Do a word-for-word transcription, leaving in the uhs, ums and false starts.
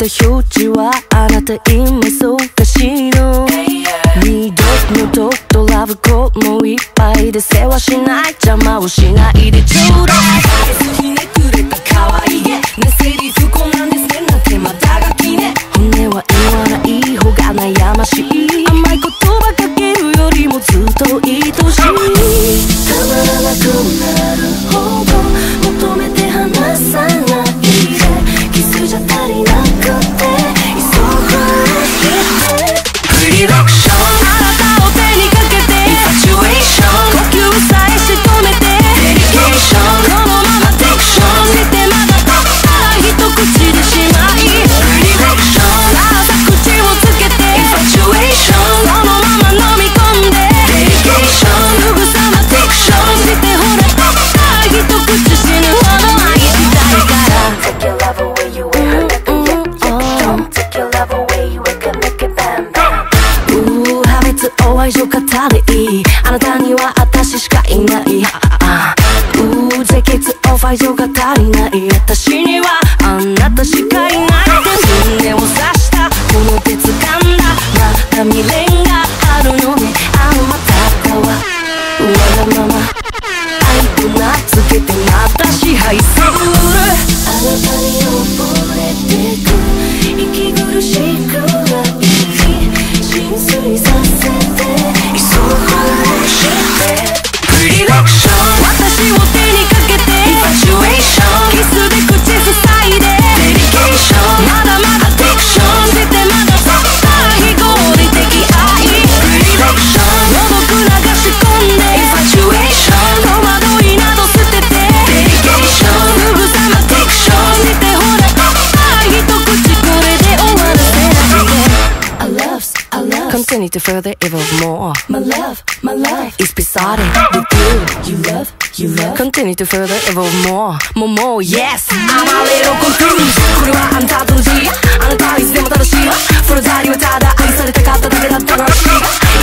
た表示はあなた今忙しいの。二度のととラブコールもいっぱいで世話しない邪魔をしないでちょうだい。ひねくれた可愛げねセリフこんなんですねなんてまたがきね。本音は言わない方が悩ましい。甘い言葉かけるよりもずっと愛しい。たまらなくなるほど求めて離さないでキスじゃ足りなくて急ぐねプリロクションあなたを手にかけてインファチュエーション呼吸さえ仕留めてデリケーションこのままテクションしてまだたった一口でしまいプリロクションあなた口をつけてインファチュエーションこのまま飲み込んでデリケーションすぐさまテクションしてほらたった一口死ぬほど愛したいから Take your love away you ain't her Don't take your love away you ain't gonna make it bam bam うー破滅を愛情語りあなたには私しかいないうー絶血を愛情が足りない私にはあなたしかいない胸を刺したこの手掴んだまだ未練があるのねあのまたかはわがまま愛と名付けてまた支配するあなたに溺れてく息苦しくない浸水させて急ぐねしてプリロクション私を手にかけてインファチュエーションキスで口塞いでデリケーションまだまだテクションしてまだたった非合理的愛プリロクションもどく流し込んでインファチュエーション戸惑いなど捨ててデリケーションすぐさまテクションしてほらたった一口これで終わらせないで I love, I love Continue to further evolve more My love, my love is beside with you You love, you love Continue to further evolve more More, more, yes I'm a little confused これはあんたとの字あなたはいつでも正しいそのザリはただ愛されたかっただけだったらしい